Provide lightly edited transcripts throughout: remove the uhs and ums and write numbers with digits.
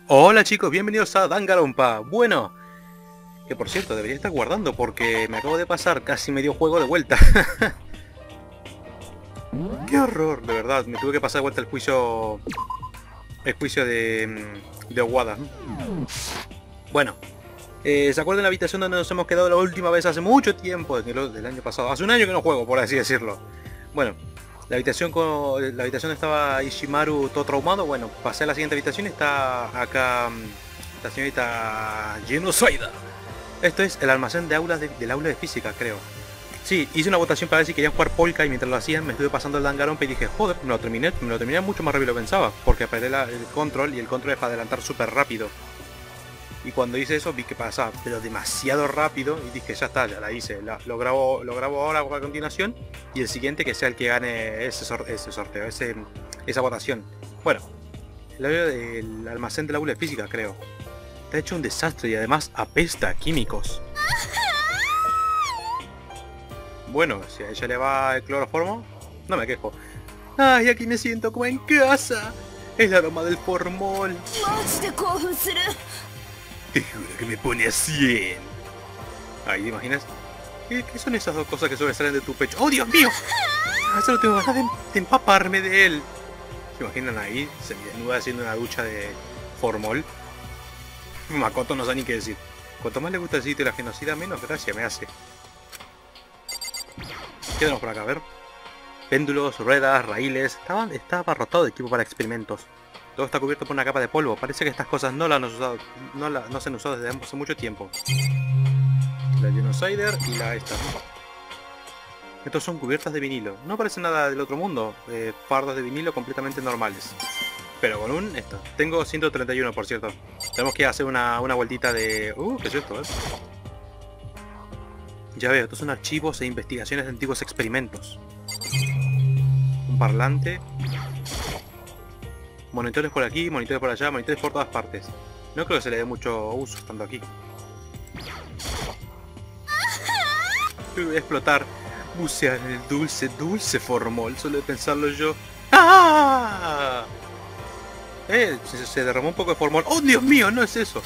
Hola chicos, bienvenidos a Danganronpa. Bueno, que por cierto debería estar guardando porque me acabo de pasar casi medio juego de vuelta. Qué horror, de verdad, me tuve que pasar de vuelta el juicio de Owada. Bueno, ¿se acuerdan de la habitación donde nos hemos quedado la última vez hace mucho tiempo? Del año pasado, hace un año que no juego, por así decirlo. Bueno, la habitación estaba Ishimaru todo traumado. Bueno, pasé a la siguiente habitación y está acá la señorita Genocida. Esto es el almacén de aulas del aula de física, creo. Sí, hice una votación para ver si querían jugar Polka y mientras lo hacían me estuve pasando el Danganronpa y dije, joder, me lo terminé mucho más rápido de lo que pensaba, porque apreté el control y el control es para adelantar súper rápido. Y cuando hice eso vi que pasaba, pero demasiado rápido y dije, ya está, ya la hice, lo grabo ahora a continuación y el siguiente que sea el que gane ese sorteo, esa votación. Bueno, el almacén del aula de física, creo. Está hecho un desastre y además apesta a químicos. Bueno, si a ella le va el cloroformo, no me quejo. Ay, aquí me siento como en casa. El aroma del formol. Te juro que me pone a 100. Ahí, ¿te imaginas? ¿Qué son esas dos cosas que sobresalen de tu pecho? ¡Oh, Dios mío! Solo tengo ganas de empaparme de él. ¿Se imaginan ahí? Se desnuda haciendo una ducha de formol. Makoto no sabe ni qué decir. Cuanto más le gusta el sitio de la genocida, menos gracia me hace. ¿Qué tenemos por acá? A ver. Péndulos, ruedas, raíles. Estaba abarrotado de equipo para experimentos. Todo está cubierto por una capa de polvo. Parece que estas cosas no se han usado desde hace mucho tiempo. La Genocider y la esta. Estos son cubiertas de vinilo. No parece nada del otro mundo. Fardos de vinilo completamente normales. Pero con esto. Tengo 131, por cierto. Tenemos que hacer una vueltita de... ¿qué es esto? Ya veo, estos son archivos e investigaciones de antiguos experimentos. Un parlante. Monitores por aquí, monitores por allá, monitores por todas partes. No creo que se le dé mucho uso estando aquí. Voy a explotar. Bucear en el dulce formol, solo de pensarlo yo. ¡Ah! Se derramó un poco de formol. ¡Oh, Dios mío! No es eso.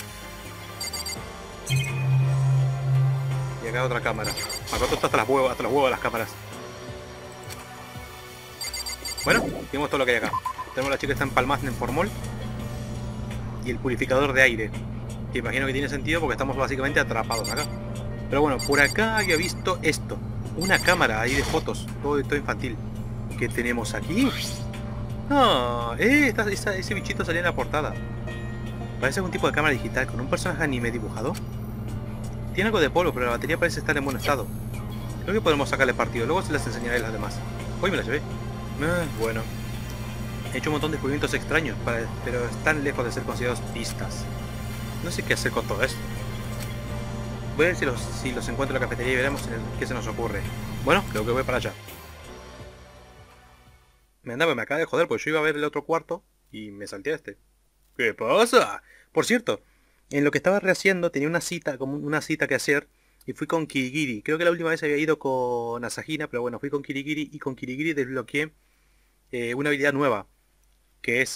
Y acá otra cámara. Makoto está hasta los huevos de las cámaras. Bueno, tenemos todo lo que hay acá. Tenemos la chica que está empalmada en formol. Y el purificador de aire. Que imagino que tiene sentido porque estamos básicamente atrapados acá. Pero bueno, por acá había visto esto. Una cámara ahí de fotos. Todo infantil. ¿Qué tenemos aquí? Ah, ese bichito salía en la portada. Parece algún tipo de cámara digital con un personaje anime dibujado. Tiene algo de polvo, pero la batería parece estar en buen estado. Creo que podemos sacarle partido. Luego se las enseñaré a las demás. Hoy me la llevé. Bueno. He hecho un montón de descubrimientos extraños, pero están lejos de ser considerados pistas. No sé qué hacer con todo esto. Voy a ver si los encuentro en la cafetería y veremos qué se nos ocurre. Bueno, creo que voy para allá. Me acaba de joder, porque yo iba a ver el otro cuarto y me salté a este. ¿Qué pasa? Por cierto, en lo que estaba rehaciendo tenía una cita que hacer y fui con Kirigiri. Creo que la última vez había ido con Asahina, pero bueno, fui con Kirigiri y con Kirigiri desbloqueé una habilidad nueva, que es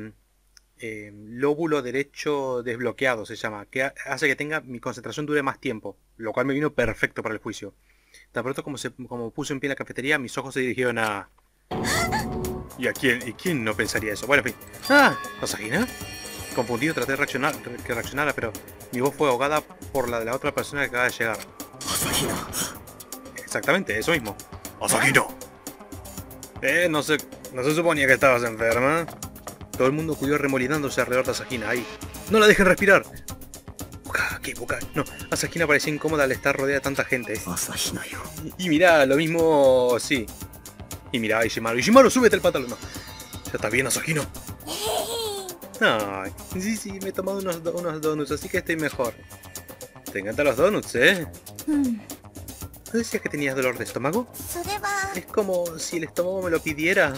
lóbulo derecho desbloqueado, se llama, que hace que mi concentración dure más tiempo, lo cual me vino perfecto para el juicio. Tan pronto como puse en pie en la cafetería, mis ojos se dirigieron a... ¿Y quién no pensaría eso? Bueno, en fin. ¡Ah! ¿Asahina? Confundido, traté de que reaccionara, pero mi voz fue ahogada por la de la otra persona que acaba de llegar. Asahina. Exactamente, eso mismo. Asahina. No se suponía que estabas enferma. Todo el mundo acudió remolinándose alrededor de Asahina. Ahí. ¡No la dejen respirar! No, Asahina parecía incómoda al estar rodeada de tanta gente. Y mirá, lo mismo... Sí. Y mirá, Ishimaru, súbete el pantalón. No. ¿Ya estás bien, Asahina? Ay, sí, me he tomado unos donuts, así que estoy mejor. Te encantan los donuts, ¿eh? ¿No decías que tenías dolor de estómago? Es como si el estómago me lo pidiera.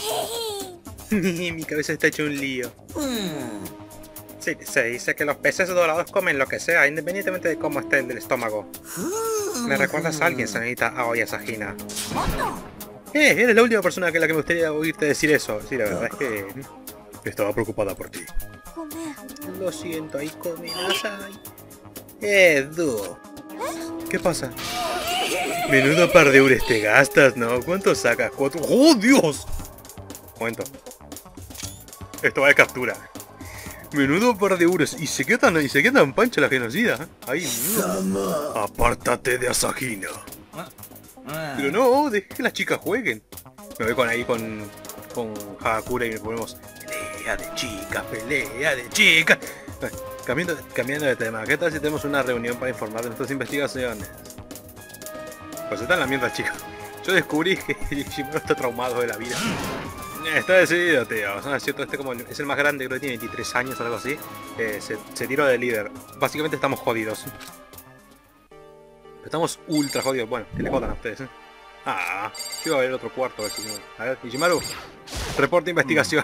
Mi cabeza está hecha un lío. Sí, se dice que los peces dorados comen lo que sea, independientemente de cómo esté el del estómago. Me recuerdas a alguien, señorita Aoi Asahina. Eres la última persona que me gustaría oírte decir eso. Sí, la verdad es que estaba preocupada por ti. Lo siento, ahí cominasai. Edu. ¿Qué pasa? Menudo par de eures te gastas, ¿no? ¿Cuánto sacas? ¿Cuánto? ¡Oh, Dios! Momento. Esto va de captura. Menudo par de euros. Y se queda tan pancha la genocida. Ahí, menudo. Apártate de Asahina. Pero no, deje que las chicas jueguen. Me voy con Hakura y me ponemos pelea de chicas, pelea de chicas. Cambiando de tema, ¿qué tal si tenemos una reunión para informar de nuestras investigaciones? Pues está en la mierda, chicos. Yo descubrí que Shimano está traumado de la vida. Está decidido, tío. O sea, es cierto, como es el más grande, creo que tiene 23 años o algo así. Se tiró de líder. Básicamente estamos jodidos. Estamos ultra jodidos. Bueno, que le jodan a ustedes. Ah, yo iba a ver el otro cuarto. A ver, Ishimaru. Reporte de investigación.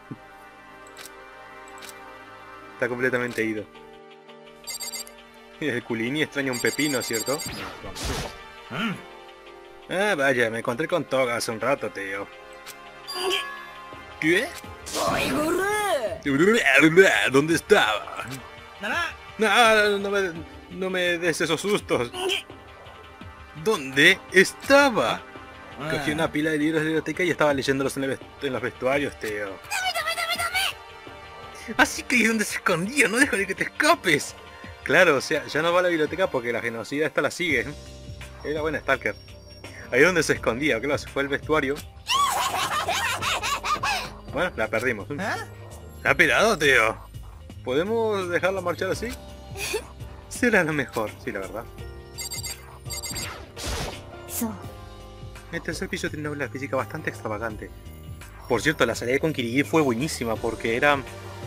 Está completamente ido. El Culini extraña un pepino, ¿cierto? Ah, vaya, me encontré con Toga hace un rato, tío. ¿Qué? ¿Dónde estaba? No me des esos sustos. ¿Dónde estaba? Cogí una pila de libros de la biblioteca y estaba leyéndolos en los vestuarios, tío. Así que ¿y dónde se escondía? No dejaré que te escapes. Claro, o sea, ya no va a la biblioteca porque la genocida esta la sigue. Era buena Stalker. Ahí donde se escondía, claro, se fue al vestuario. Bueno, la perdimos. ¿Se ha pirado, tío? ¿Podemos dejarla marchar así? Será lo mejor, sí, la verdad. El tercer piso tiene una física bastante extravagante. Por cierto, la salida con Kirigi fue buenísima porque era...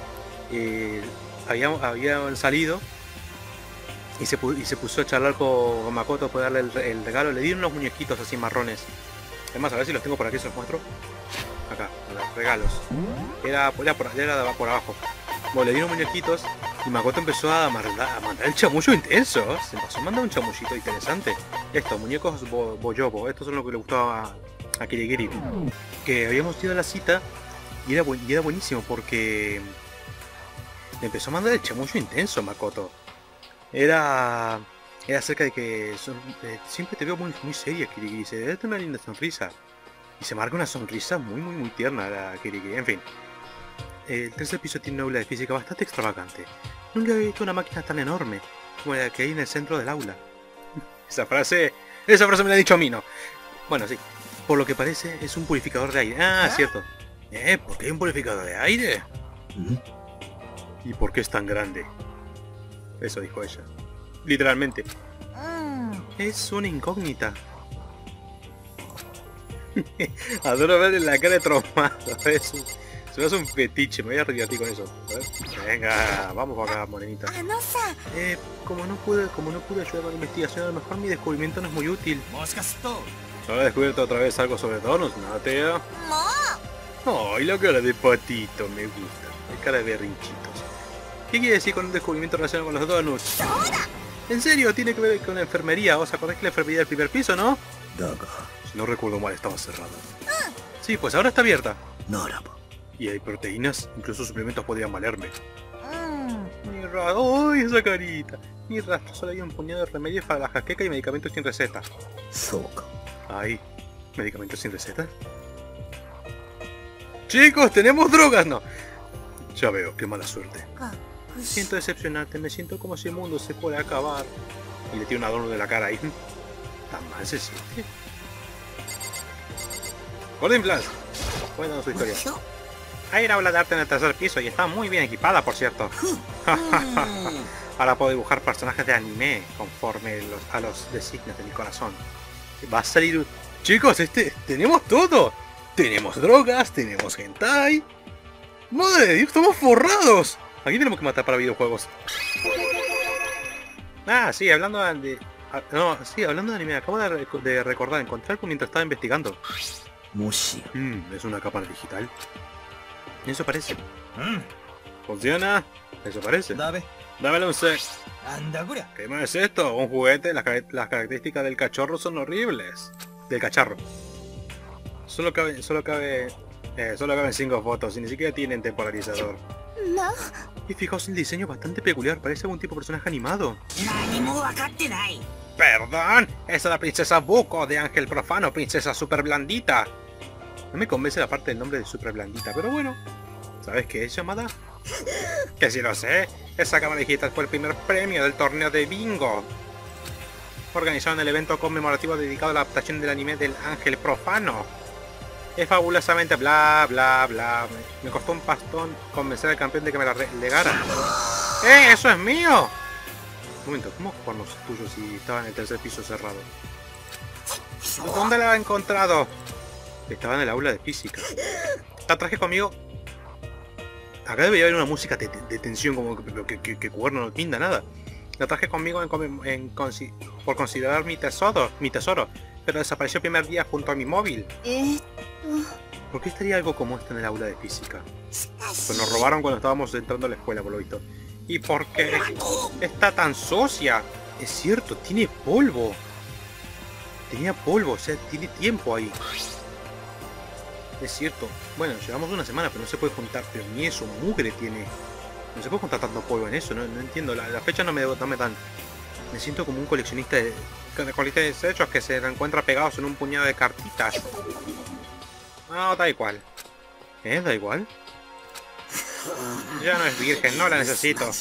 habían salido y se puso a charlar con Makoto para darle el regalo. Le dieron unos muñequitos así marrones. Además, a ver si los tengo por aquí, se los muestro. Acá, los regalos. Era por abajo. Bueno, le dieron muñequitos y Makoto empezó a mandar el chamullo intenso. Se pasó a mandar un chamullito interesante. Estos muñecos Boyobo, estos son los que le gustaba a Kirigiri. Que habíamos ido a la cita y era buenísimo porque le empezó a mandar el chamullo intenso Makoto. Era acerca de que siempre te veo muy seria, Kirigiri. Se debe tener una linda sonrisa. Y se marca una sonrisa muy tierna la Kirigiri. En fin. El tercer piso tiene una aula de física bastante extravagante. Nunca había visto una máquina tan enorme como la que hay en el centro del aula. Esa frase me la ha dicho a mí, ¿no? Bueno, sí. Por lo que parece es un purificador de aire. Ah, cierto. ¿Por qué hay un purificador de aire? ¿Y por qué es tan grande? Eso dijo ella. Literalmente. Es una incógnita. Adoro verle la cara de traumado. Se me hace un fetiche, me voy a divertir con eso. A ver. Venga, vamos para acá, morenita. Como no pude ayudar con la investigación, a lo mejor mi descubrimiento no es muy útil. ¿No he descubierto otra vez algo sobre donuts, no, tío? Ay, la cara de patito, me gusta. La cara de berrinchitos. ¿Qué quiere decir con un descubrimiento relacionado con los donuts? ¿En serio? Tiene que ver con la enfermería. ¿Os acordáis que la enfermería del primer piso, no? Si no recuerdo mal, estaba cerrada. Sí, pues ahora está abierta. Y hay proteínas, incluso suplementos podrían valerme. Mi rastro, ¡ay, esa carita! Mi rastro, solo hay un puñado de remedios para la jaqueca y medicamentos sin receta. Ay, ¿medicamentos sin receta? ¡Chicos, tenemos drogas! No. Ya veo, qué mala suerte. Siento decepcionarte, me siento como si el mundo se puede acabar. Y le tiro un adorno de la cara ahí. ¿Tan mal se siente? Golden Flash. Cuéntanos su historia. Hay una aula de arte en el tercer piso y está muy bien equipada, por cierto. Ahora puedo dibujar personajes de anime conforme a los designios de mi corazón. Va a salir... Chicos, tenemos todo. Tenemos drogas, tenemos hentai. ¡Madre de Dios, estamos forrados! Aquí tenemos que matar para videojuegos. Ah, sí, hablando de... hablando de anime, acabo de recordar, encontrar mientras estaba investigando. Es una cámara digital. Eso parece. ¿Funciona? Eso parece. Dámelo un sec. ¿Qué más es esto? Un juguete. Las características del cachorro son horribles. Del cacharro. Solo caben 5 fotos y ni siquiera tienen temporalizador. Y fijaos el diseño bastante peculiar, parece algún tipo de personaje animado. 何も分かってない。 Perdón, esa es la princesa Buko de Ángel Profano, princesa super blandita. No me convence la parte del nombre de super blandita, pero bueno. ¿Sabes qué es, llamada? Que sí lo sé. Esa cámara digital fue el primer premio del torneo de bingo. Organizaron el evento conmemorativo dedicado a la adaptación del anime del Ángel Profano. Es fabulosamente bla bla bla. Me costó un pastón convencer al campeón de que me la legara. ¡Eh! ¡Eso es mío! Un momento, ¿cómo jugamos tuyo si estaba en el tercer piso cerrado? ¿Dónde la ha encontrado? Estaba en el aula de física. La traje conmigo. Acá debería haber una música de tensión, como que cuerno no pinta nada. La traje conmigo por considerar mi tesoro, pero desapareció el primer día junto a mi móvil. ¿Por qué estaría algo como esto en el aula de física? Pues nos robaron cuando estábamos entrando a la escuela, por lo visto. ¿Y por qué está tan sucia? Es cierto, tiene polvo. Tenía polvo, o sea, tiene tiempo ahí. Es cierto. Bueno, llevamos una semana, pero no se puede juntar. Pero ni eso, mugre tiene. No se puede juntar tanto polvo en eso, no entiendo. Las fechas no me dan. Me siento como un coleccionista de desechos que se encuentra pegados en un puñado de cartitas. No, da igual. ¿Da igual? Ya no es virgen, no la necesito.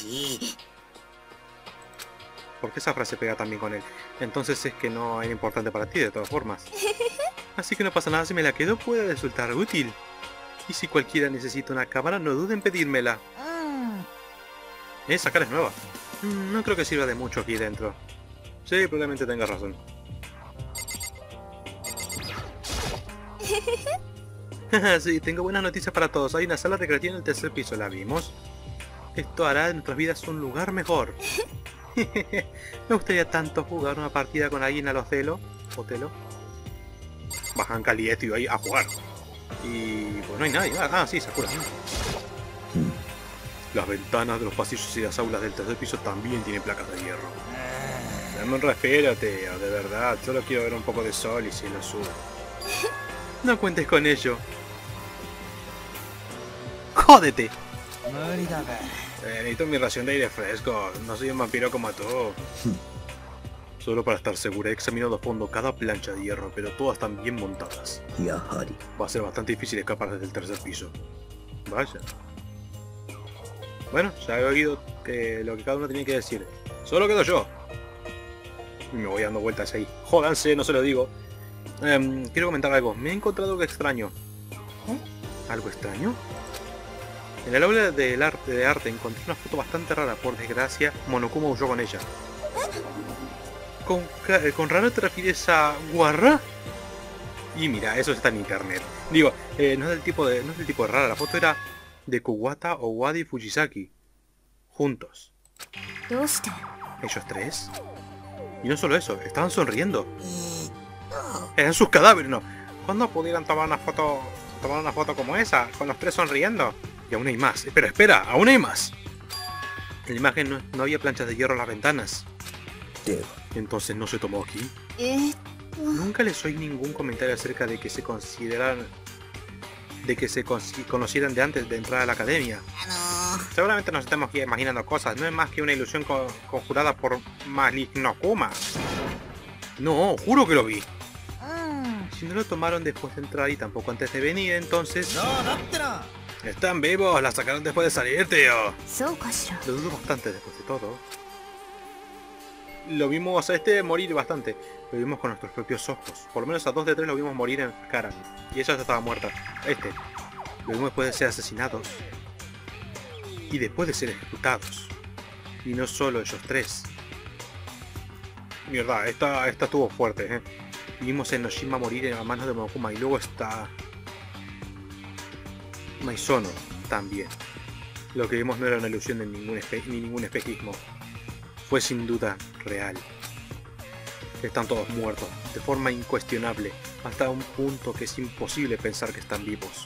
¿Por qué esa frase pega también con él? Entonces es que no era importante para ti de todas formas. Así que no pasa nada si me la quedo, puede resultar útil. Y si cualquiera necesita una cámara, no duden en pedírmela. Esa cara es nueva. No creo que sirva de mucho aquí dentro. Sí, probablemente tengas razón. Sí, tengo buenas noticias para todos. Hay una sala recreativa en el tercer piso, ¿la vimos? Esto hará de nuestras vidas un lugar mejor. Me gustaría tanto jugar una partida con alguien a los Telo. ¿Otelo? Bajan Caliente y ahí a jugar. Y pues no hay nadie. Ah, sí, Sakura. Las ventanas de los pasillos y las aulas del tercer piso también tienen placas de hierro. Dame un respiro, tío, de verdad. Solo quiero ver un poco de sol y cielo azul. No cuentes con ello. ¡Jódete! Necesito mi ración de aire fresco. No soy un vampiro como tú. Solo para estar segura he examinado a fondo cada plancha de hierro, pero todas están bien montadas. Va a ser bastante difícil escapar desde el tercer piso. Vaya. Bueno, ya he oído lo que cada uno tenía que decir. Solo quedo yo. Y me voy dando vueltas ahí. Jódanse, no se lo digo. Quiero comentar algo. Me he encontrado algo extraño. ¿Algo extraño? En el aula de arte encontré una foto bastante rara. Por desgracia, Monokuma huyó con ella. ¿Con raro te refieres a Guarra? Y mira, eso está en internet. Digo, no es del tipo de rara. La foto era de Kuwata, Owada y Fujisaki. Juntos. ¿Ellos tres? Y no solo eso, estaban sonriendo. Eran sus cadáveres, ¿no? ¿Cuándo pudieran tomar una foto como esa? Con los tres sonriendo. Y aún hay más. Pero espera, aún hay más. En la imagen no había planchas de hierro en las ventanas. Entonces no se tomó aquí. Nunca les oí ningún comentario acerca de que se consideraran... conocieran de antes de entrar a la academia. Seguramente nos estamos imaginando cosas. No es más que una ilusión conjurada por Maligno Kuma. No, juro que lo vi. Si no lo tomaron después de entrar y tampoco antes de venir, entonces... Están vivos, la sacaron después de salir, tío. Lo dudo bastante después de todo. Lo vimos a morir bastante. Lo vimos con nuestros propios ojos. Por lo menos a 2 de 3 lo vimos morir en la cara. Y ella ya estaba muerta. Lo vimos después de ser asesinados. Y después de ser ejecutados. Y no solo ellos tres. Mierda, esta estuvo fuerte, Vimos a Enoshima morir a manos de Monokuma. Y luego está... Maizono también. Lo que vimos no era una ilusión de ningún espejismo. Fue sin duda real. Están todos muertos, de forma incuestionable, hasta un punto que es imposible pensar que están vivos.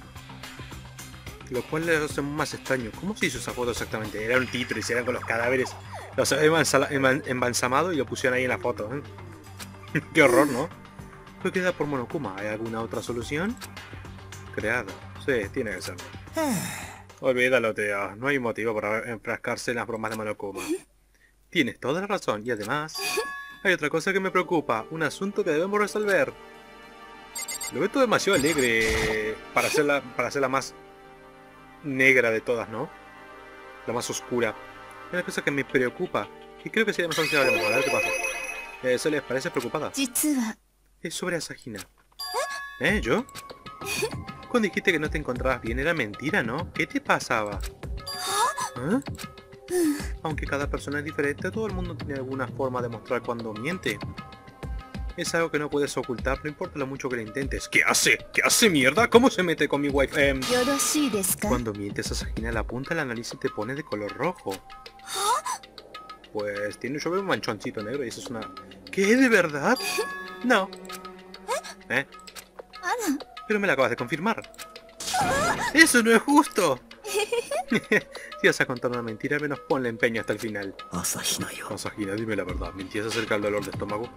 Lo cual les hace más extraño. ¿Cómo se hizo esa foto exactamente? Era un título y se eran con los cadáveres. Los habían embalsamado y lo pusieron ahí en la foto. Qué horror, ¿no? Fue creada por Monokuma. ¿Hay alguna otra solución? Creada. Sí, tiene que serlo. Olvídalo, Teo. No hay motivo para enfrascarse en las bromas de Monokuma. Tienes toda la razón. Y además, hay otra cosa que me preocupa. Un asunto que debemos resolver. Lo veo todo demasiado alegre para hacerla más negra de todas, ¿no? La más oscura. Es una cosa que me preocupa. Y creo que sería mejor que hablemos. A ver qué pasa. ¿Eso les parece preocupada? Es sobre Asahina. ¿Yo? Cuando dijiste que no te encontrabas bien era mentira, ¿no? ¿Qué te pasaba? ¿Ah? Aunque cada persona es diferente, todo el mundo tiene alguna forma de mostrar cuando miente. Es algo que no puedes ocultar, no importa lo mucho que lo intentes. ¿Qué hace? ¿Qué hace, mierda? ¿Cómo se mete con mi wifi? Cuando mientes, Asahina la punta de la nariz y te pone de color rojo. Pues tiene yo veo un manchoncito negro y eso es una... ¿Qué? ¿De verdad? No. Pero me la acabas de confirmar. ¡Eso no es justo! Si vas a contar una mentira, al menos ponle empeño hasta el final. Asahina, dime la verdad. ¿Mentías acerca del dolor de estómago?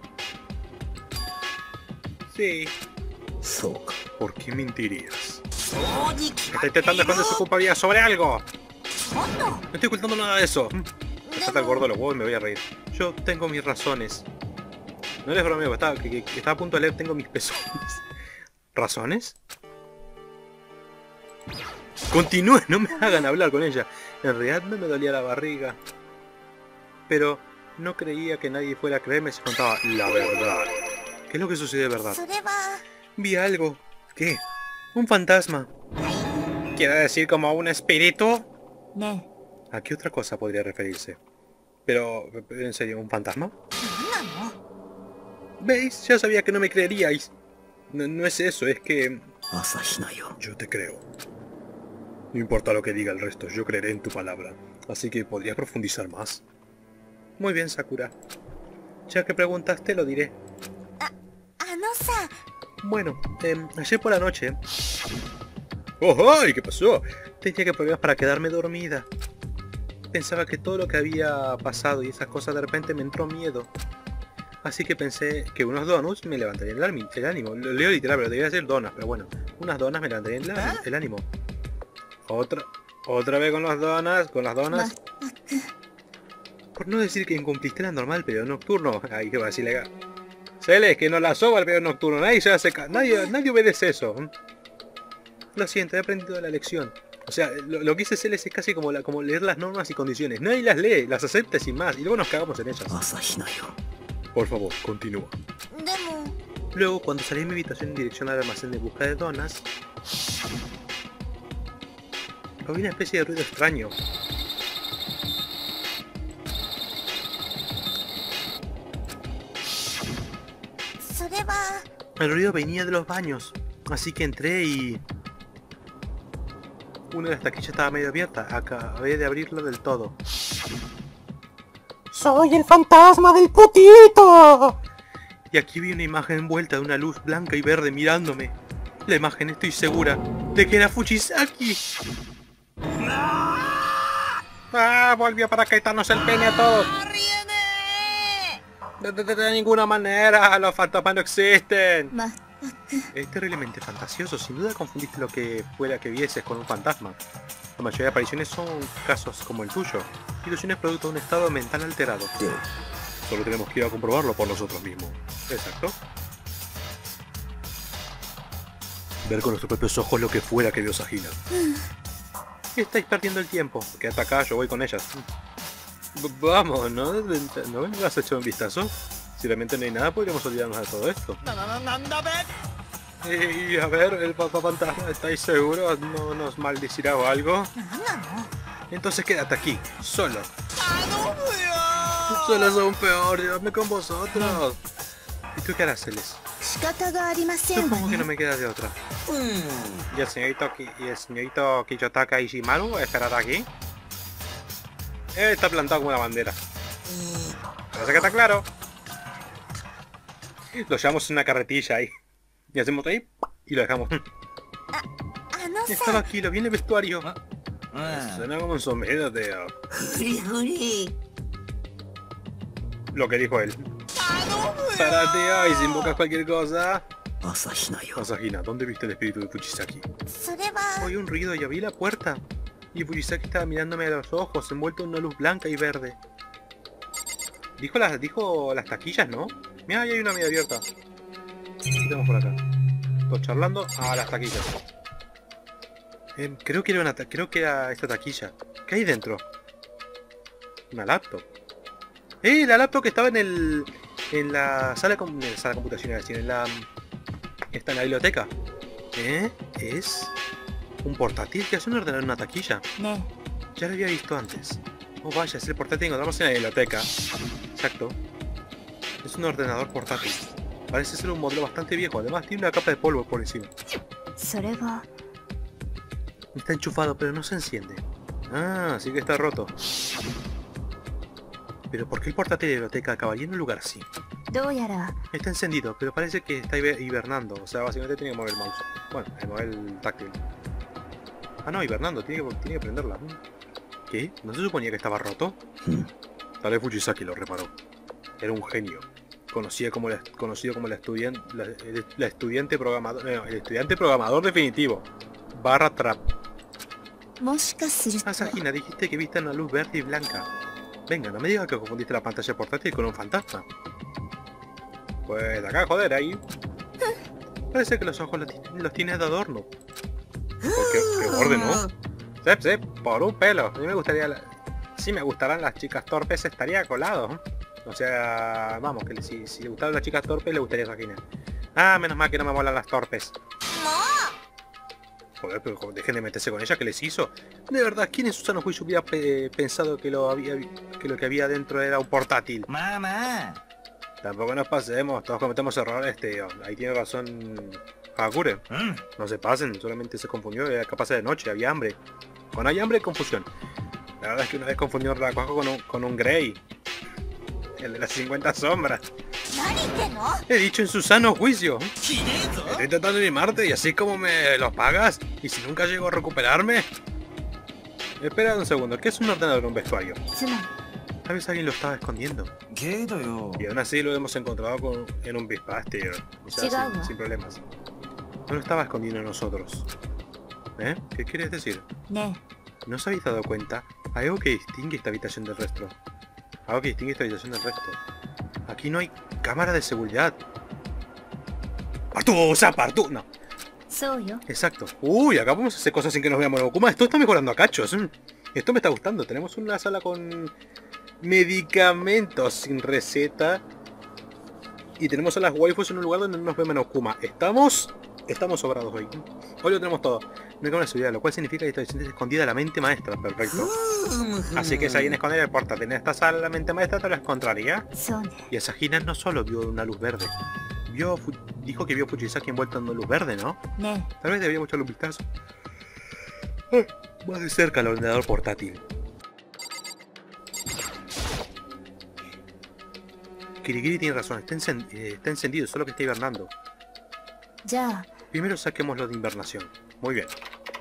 Sí. ¿Por qué mentirías? Está intentando esconder su culpabilidad sobre algo. No estoy ocultando nada de eso. Me salta el gordo de los huevos y me voy a reír. Yo tengo mis razones. No les bromeo, estaba a punto de leer, tengo mis pezones. ¿Razones? Continúe, no me hagan hablar con ella. En realidad no me dolía la barriga. Pero no creía que nadie fuera a creerme si contaba la verdad. ¿Qué es lo que sucede de verdad? Vi algo. ¿Qué? Un fantasma. ¿Quiere decir como un espíritu? ¿A qué otra cosa podría referirse? Pero, ¿en serio, un fantasma? ¿Veis? Ya sabía que no me creeríais. No es eso, es que... Yo te creo. No importa lo que diga el resto, yo creeré en tu palabra. Así que podrías profundizar más. Muy bien, Sakura. Ya que preguntaste, lo diré. Bueno, ayer por la noche... ¡Oh, ay! ¿Qué pasó? Tenía que problemas para quedarme dormida. Pensaba que todo lo que había pasado y esas cosas de repente me entró miedo. Así que pensé que unos donuts me levantarían el ánimo. Lo leo literal, pero debería ser donas, pero bueno. Unas donas me levantarían el ánimo. Otra vez con las donas, Por no decir que incumpliste la normal periodo nocturno. Ay, que va a decirle... Celes, que no la soba el periodo nocturno. Nadie obedece eso. Lo siento, he aprendido la lección. O sea, lo que hice Celes es casi como leer las normas y condiciones. Nadie las lee, las acepta sin más. Y luego nos cagamos en ellas. Por favor, continúa. Luego, cuando salí de mi habitación en dirección al almacén de busca de donas, oí una especie de ruido extraño. El ruido venía de los baños, así que entré y... Una de las taquillas estaba medio abierta, acabé de abrirla del todo. ¡Soy el fantasma del putito! Y aquí vi una imagen envuelta de una luz blanca y verde mirándome. La imagen, estoy segura, de que era Fujisaki. ¡Ah! Volvió para quitarnos el pene a todos. De ninguna manera, los fantasmas no existen. Es terriblemente fantasioso, sin duda confundiste lo que fuera que vieses con un fantasma. La mayoría de apariciones son casos como el tuyo, ilusiones producto de un estado mental alterado. Solo tenemos que ir a comprobarlo por nosotros mismos. Exacto. Ver con nuestros propios ojos lo que fuera que vio Asahina. Estáis perdiendo el tiempo. Quédate acá, yo voy con ellas. Vamos, ¿no vengas a echar un vistazo? Si realmente no hay nada, podríamos olvidarnos de todo esto. Y a ver, el papá fantasma, ¿estáis seguros? ¿No nos maldecirá o algo? Entonces quédate aquí, solo. Solo son peor, llévame con vosotros. ¿Y tú qué harás, Celes? Supongo que no me queda de otra. ¿Y el señorito Kiyotaka Ishimaru esperará aquí? Está plantado como una bandera. Parece que está claro. Lo llevamos en una carretilla ahí. Y hacemos ahí y lo dejamos. Estaba aquí, lo vi en el vestuario. Suena como un sombrero, tío. Lo que dijo él. Para, tío, y si invocas cualquier cosa. Asahina, ¿dónde viste el espíritu de Fujisaki? Oí un ruido y abrí la puerta. Y Fujisaki estaba mirándome a los ojos, envuelto en una luz blanca y verde. Dijo las taquillas, ¿no? Mira, ahí hay una media abierta. ¿Qué tenemos por acá? Todos charlando. Ah, las taquillas. Creo que era esta taquilla. ¿Qué hay dentro? Una laptop. La laptop que estaba en la sala computacional, es decir, está en la biblioteca. Es un portátil que hace un ordenador en una taquilla. Ya lo había visto antes. Oh vaya, es el portátil que encontramos en la biblioteca. Exacto. Es un ordenador portátil. Parece ser un modelo bastante viejo, además tiene una capa de polvo por encima. Está enchufado, pero no se enciende. Ah, sí que está roto. Pero ¿por qué el portátil de la biblioteca acabaría en un lugar así? Está encendido, pero parece que está hibernando. O sea, básicamente tiene que mover el mouse. Bueno, mover el táctil. Ah, no, hibernando, tiene que prenderla. ¿Qué? ¿No se suponía que estaba roto? Tal vez Fujisaki lo reparó. Era un genio. Conocido como el estudiante programador. No, el estudiante programador definitivo. Barra trap. Asahina, dijiste que viste una luz verde y blanca. Venga, no me digas que confundiste la pantalla portátil con un fantasma. Pues acá, joder, ahí. Parece que los ojos los tienes de adorno. Qué borde, ¿no? Sep, por un pelo. A mí me gustaría... Si me gustaran las chicas torpes, estaría colado. O sea, vamos, que si le gustaran las chicas torpes, le gustaría Asahina. Ah, menos mal que no me molan las torpes. Joder, pero dejen de meterse con ella, ¿qué les hizo? De verdad, ¿quién en su sano juicio hubiera pensado que lo que había dentro era un portátil? ¡Mamá! Tampoco nos pasemos, todos cometemos errores, tío. Ahí tiene razón Hakure. No se pasen, solamente se confundió, era capaz de noche, había hambre. Cuando hay hambre hay confusión. La verdad es que una vez confundió a Rakuaku con un Grey. El de las 50 sombras. He dicho en su sano juicio. Estoy tratando de animarte y así como me los pagas. ¿Y si nunca llego a recuperarme? Espera un segundo, ¿qué es un ordenador en un vestuario? Tal vez alguien lo estaba escondiendo. Y aún así lo hemos encontrado en un bispaz, tío. O sea, sin problemas. No lo estaba escondiendo a nosotros. ¿Qué quieres decir? ¿No os habéis dado cuenta? Hay algo que distingue esta habitación del resto. Aquí no hay cámara de seguridad. ¡Partu! No. Exacto. Uy, acá podemos hacer cosas sin que nos veamos. Kuma, esto está mejorando a cachos. Esto me está gustando. Tenemos una sala con medicamentos sin receta. Y tenemos a las waifus en un lugar donde no nos ve menos Kuma. Estamos sobrados hoy. Hoy lo tenemos todo. No hay cámara de seguridad, lo cual significa que esta habitación es escondida a la mente maestra. Perfecto. Así que si alguien esconde el portátil en esta sala, la mente maestra te lo encontraría. Y Asahina no solo vio una luz verde. Dijo que vio Fujisaki envuelto en una luz verde, ¿no? Tal vez deberíamos echarle un vistazo. Más de cerca al ordenador portátil. Kirigiri tiene razón, está encendido, solo que está hibernando. Primero saquémoslo de invernación. Muy bien.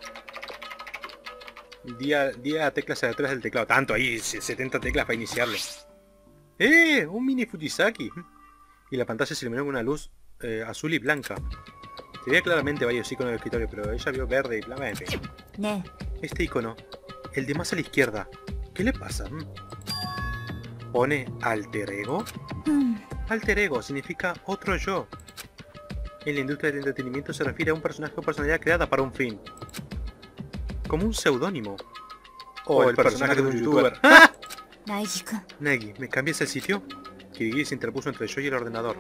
Día teclas aleatorias del teclado. Tanto ahí, 70 teclas para iniciarlo. Un mini Fujisaki. Y la pantalla se iluminó con una luz azul y blanca. Se veía claramente varios iconos del escritorio, pero ella vio verde y blanca. Este icono, el de más a la izquierda. ¿Qué le pasa? Pone alter ego. Alter ego significa otro yo. En la industria del entretenimiento se refiere a un personaje o personalidad creada para un fin. Como un seudónimo. O el personaje de un youtuber. Negi, ¿me cambias el sitio? Kirigiri se interpuso entre yo y el ordenador.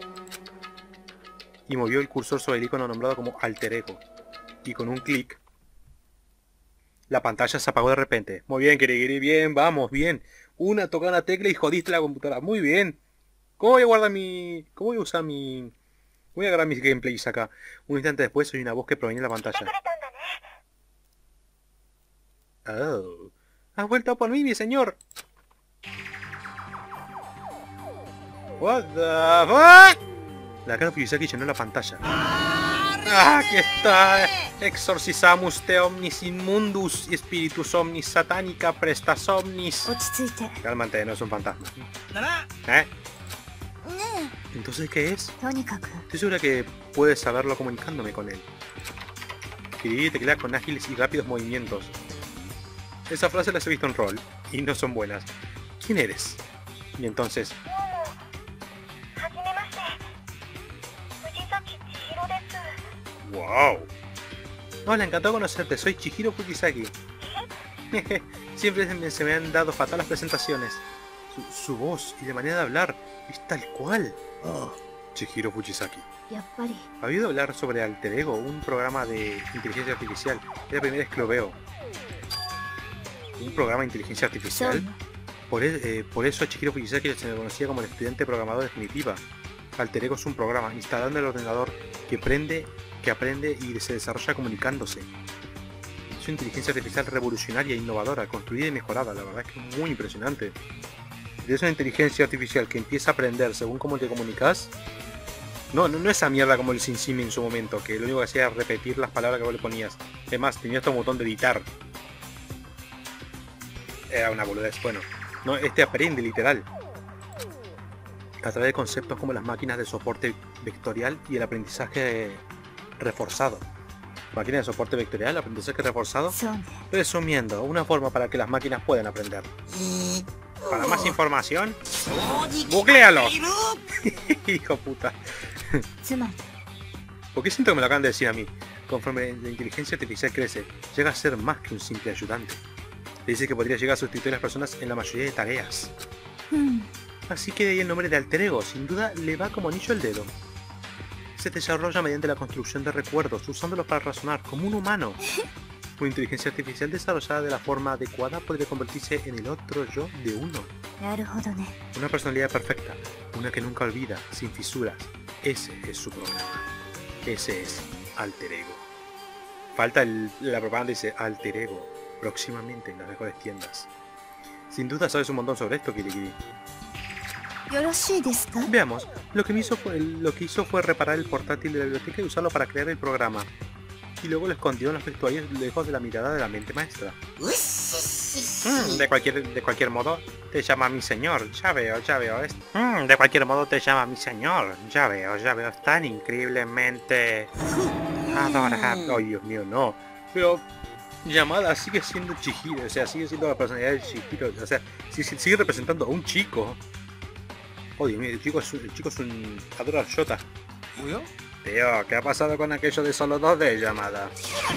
Y movió el cursor sobre el icono nombrado como alter ego. Y con un clic, la pantalla se apagó de repente. Muy bien, Kirigiri, bien, vamos, bien. Una tocada una tecla y jodiste la computadora. Muy bien. ¿Cómo voy a guardar mi... ¿Cómo voy a usar mi... Voy a agarrar mis gameplays acá. Un instante después oí una voz que provenía de la pantalla. Oh. ¿Has vuelto por mí, mi señor? What the fuck? La cara de Fujisaki llenó la pantalla. Aquí está. Exorcizamus te omnis inmundus spiritus omnis satanica prestas omnis. Cálmate, no es un fantasma. ¿Entonces qué es? Estoy segura que puedes saberlo comunicándome con él. Kirigiri teclea con ágiles y rápidos movimientos. Esa frase las he visto en rol y no son buenas. ¿Quién eres? Y entonces... はじめまして藤崎千尋です ¡Wow! Hola, encantado de conocerte. Soy Chihiro Fujisaki. Siempre se me han dado fatal las presentaciones. Su voz y de manera de hablar es tal cual. Chihiro Fujisaki. やっぱり ¿Ha oído hablar sobre Alter Ego, un programa de inteligencia artificial? Es la primera vez que lo veo. ¿Un programa de inteligencia そう artificial? よ Por eso a Chihiro Fujisaki se le conocía como el estudiante programador definitiva. Alter Ego es un programa instalado en el ordenador que aprende y se desarrolla comunicándose. Es una inteligencia artificial revolucionaria, innovadora, construida y mejorada. La verdad es que es muy impresionante. Si es una inteligencia artificial que empieza a aprender según cómo te comunicas, no esa mierda como el SimSimi en su momento, que lo único que hacía era repetir las palabras que vos le ponías. Además, tenía este botón de editar. Era una boludez. Bueno, no, este aprende literal. A través de conceptos como las máquinas de soporte vectorial y el aprendizaje reforzado. Máquina de soporte vectorial, aprendizaje reforzado. そうね Resumiendo, una forma para que las máquinas puedan aprender. Para más información, 正直 ¡googlealo! いる Hijo puta. つまり ¿Por qué siento que me lo acaban de decir a mí? Conforme la inteligencia artificial crece, llega a ser más que un simple ayudante. Le dice que podría llegar a sustituir a las personas en la mayoría de tareas. うん Así que de ahí el nombre de Alter Ego, sin duda le va como anillo al dedo. Se desarrolla mediante la construcción de recuerdos, usándolos para razonar como un humano. Una inteligencia artificial desarrollada de la forma adecuada podría convertirse en el otro yo de uno. なるほどね Una personalidad perfecta, una que nunca olvida, sin fisuras. Ese es su programa. Ese es Alter Ego. Falta la propaganda dice Alter Ego, próximamente en las mejores tiendas. Sin duda sabes un montón sobre esto, Kirikiri. よろしいですか Veamos, lo que hizo fue reparar el portátil de la biblioteca y usarlo para crear el programa. Y luego lo escondió en los vestuarios lejos de la mirada de la mente maestra. うっしっしっし De cualquier modo, te llama mi señor. Ya veo. De cualquier modo, te llama mi señor. Ya veo. Es tan increíblemente adorable. Oh, Dios mío, no. Pero Yamada sigue siendo Chihiro. O sea, sigue siendo la personalidad de Chihiro. O sea, sigue representando a un chico. Oh, Dios mío, el chico es un adora Shota. Tío, ¿qué ha pasado con aquello de solo 2 de Yamada?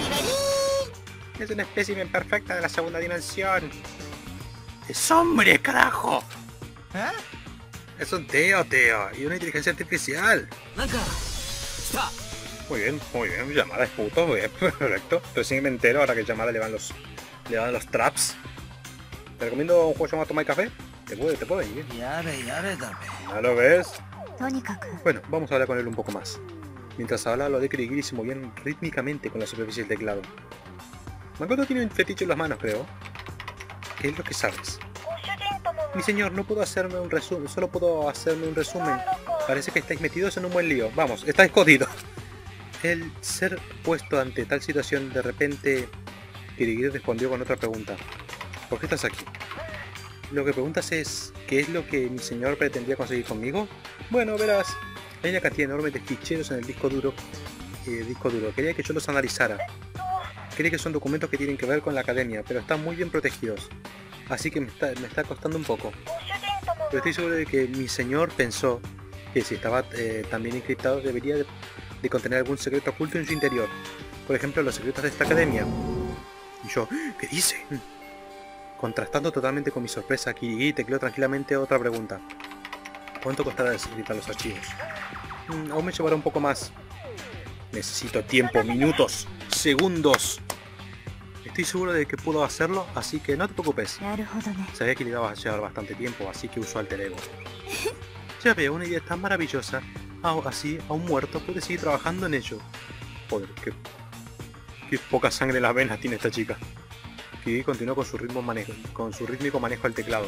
Es una espécimen perfecta de la segunda dimensión. ¡Es hombre, carajo! Es un tío, y una inteligencia artificial. なんか来た Muy bien, Yamada es puto, muy bien, perfecto. Recién me entero ahora que Yamada le van los traps. Te recomiendo un juego llamado Toma y Café. Te puede ir. やれやれだべ ¿No lo ves? とにかく Bueno, vamos a hablar con él un poco más. Mientras hablaba, lo de Kirigiri se movían rítmicamente con la superficie del teclado. Makoto tiene un fetiche en las manos, creo. ¿Qué es lo que sabes? ご主人とも Mi señor, no puedo hacerme un resumen, solo puedo hacerme un resumen. Parece que estáis metidos en un buen lío. Vamos, estáis jodidos. El ser puesto ante tal situación de repente... Kirigiri respondió con otra pregunta. ¿Por qué estás aquí? Lo que preguntas es... ¿qué es lo que mi señor pretendía conseguir conmigo? Bueno, verás. Hay una cantidad enorme de ficheros en el disco duro. Quería que yo los analizara. Cree que son documentos que tienen que ver con la academia, pero están muy bien protegidos. Así que me está costando un poco. ご主人とも Pero estoy seguro de que mi señor pensó que si estaba también encriptado debería de contener algún secreto oculto en su interior. Por ejemplo, los secretos de esta academia. Y yo, ¿qué dice? Contrastando totalmente con mi sorpresa, Kirigiri tecleó tranquilamente otra pregunta. ¿Cuánto costará desencriptar los archivos? Aún me llevará un poco más. Necesito tiempo, minutos, segundos. Estoy seguro de que puedo hacerlo, así que no te preocupes. なるほどね Sabía que le iba a llevar bastante tiempo, así que usó Alter Ego. Ya veo, una idea tan maravillosa. Así, a un muerto puede seguir trabajando en ello. Joder, qué poca sangre en las venas tiene esta chica. Kirigiri continuó con su rítmico manejo del teclado.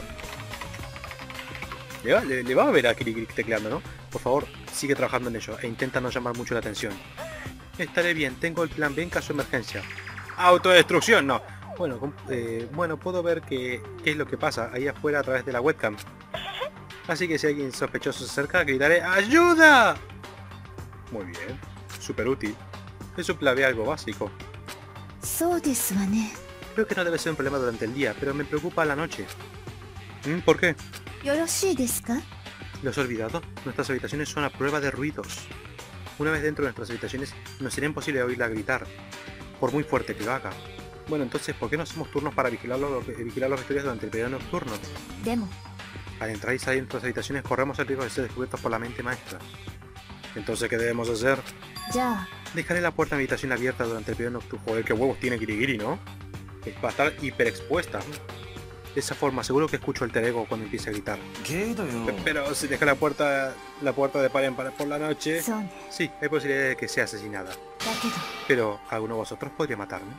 Le va a ver a Kirigiri tecleando, ¿no? Por favor, sigue trabajando en ello e intenta no llamar mucho la atención. Estaré bien, tengo el plan B en caso de emergencia. ¡Autodestrucción! No. Bueno, puedo ver qué es lo que pasa ahí afuera a través de la webcam. Así que si alguien sospechoso se acerca, gritaré ¡ayuda! Muy bien, súper útil. Es un plan B algo básico. そうですわね Creo que no debe ser un problema durante el día, pero me preocupa la noche. ¿Por qué? よろしいですか？ ¿Lo has olvidado? Nuestras habitaciones son a prueba de ruidos. Una vez dentro de nuestras habitaciones, nos será imposible oírla gritar, por muy fuerte que lo haga. Bueno, entonces, ¿por qué no hacemos turnos para vigilar los vestuarios durante el periodo nocturno? でも Al entrar y salir de nuestras habitaciones, corremos el riesgo de ser descubiertos por la mente maestra. Entonces, ¿qué debemos hacer? じゃあ Dejaré la puerta de mi habitación abierta durante el periodo nocturno. Joder, qué huevos tiene Kirigiri, ¿no? Va a estar hiperexpuesta. De esa forma, seguro que escucho el ego cuando empiece a gritar. けどよ Pero si deja la puerta de par en par por la noche... そうね。 Sí, hay posibilidad de que sea asesinada. だけど Pero, ¿alguno de vosotros podría matarme?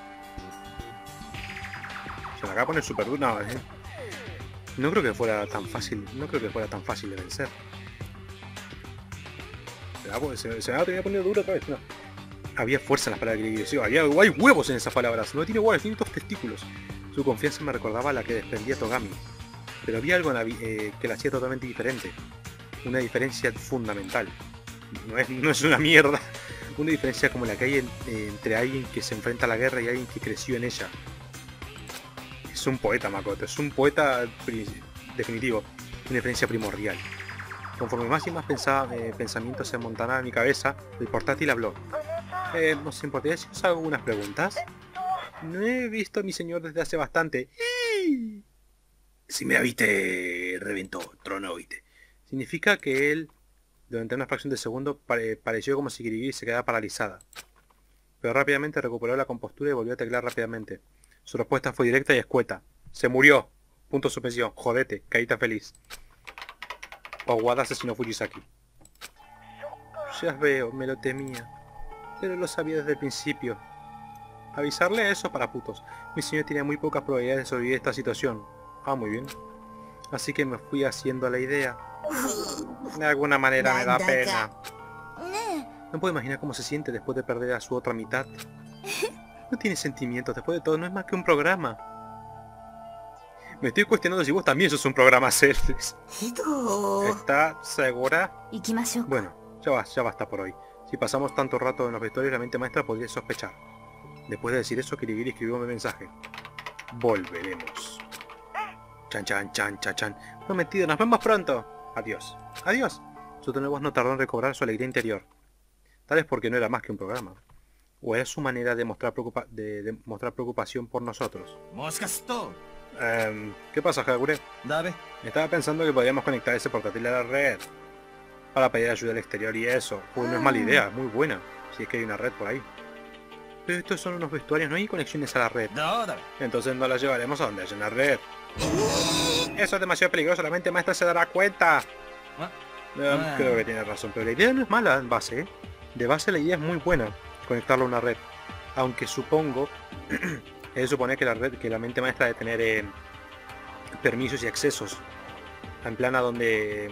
Se la acaba de poner súper dura. No, no creo que fuera tan fácil. No creo que fuera tan fácil de vencer. Se me va a terminar poniendo duro otra vez. No. Había fuerza en las palabras que le decía. Hay huevos en esas palabras. No tiene huevos, tiene dos testículos. Su confianza me recordaba a la que desprendía Togami. Pero había algo que la hacía totalmente diferente. Una diferencia fundamental. No es una mierda. Una diferencia como la que hay entre alguien que se enfrenta a la guerra y alguien que creció en ella. Es un poeta, Makoto. Es un poeta definitivo. Una diferencia primordial. Conforme más y más pensamientos se montaban en mi cabeza, el portátil habló. ¿Os importaría si os hago unas preguntas? No he visto a mi señor desde hace bastante. Si me viste, reventó, tronó, viste. Significa que él, durante una fracción de segundo, pareció como si Kirigiri se quedara paralizada. Pero rápidamente recuperó la compostura y volvió a teclear rápidamente. Su respuesta fue directa y escueta. Se murió. Punto de suspensión. Jodete. Carita feliz. Owada asesinó Fujisaki. Ya veo, me lo temía. Pero lo sabía desde el principio. Avisarle eso para putos. Mi señor tenía muy pocas probabilidades de sobrevivir a esta situación. Ah, muy bien. Así que me fui haciendo la idea. De alguna manera me da pena. ね No puedo imaginar cómo se siente después de perder a su otra mitad. No tiene sentimientos, después de todo no es más que un programa. Me estoy cuestionando si vos también sos un programa Cells. ひど ¿Está segura? え行きましょうか。 Bueno, ya basta por hoy. Si pasamos tanto rato en los vestuarios, la mente maestra podría sospechar. Después de decir eso, Kirigiri escribió un mensaje. Volveremos. Chan chan chan chan chan. Prometido, nos vemos pronto. Adiós. Adiós. Su tono de voz no tardó en recobrar su alegría interior. Tal vez porque no era más que un programa. O era su manera de mostrar, mostrar preocupación por nosotros. もしかすると ¿Qué pasa, Hagure? だべ Estaba pensando que podríamos conectar ese portátil a la red. Para pedir ayuda al exterior y eso. Pues no es mala idea, es muy buena. Si es que hay una red por ahí. Pero estos son unos vestuarios, no hay conexiones a la red. どうだべ Entonces no las llevaremos a donde haya una red. Eso es demasiado peligroso, la mente maestra se dará cuenta. Creo que tiene razón, pero la idea no es mala en base, ¿eh? De base la idea es muy buena, conectarlo a una red. Aunque supongo, es de suponer que la mente maestra debe tener permisos y accesos. En plan a donde,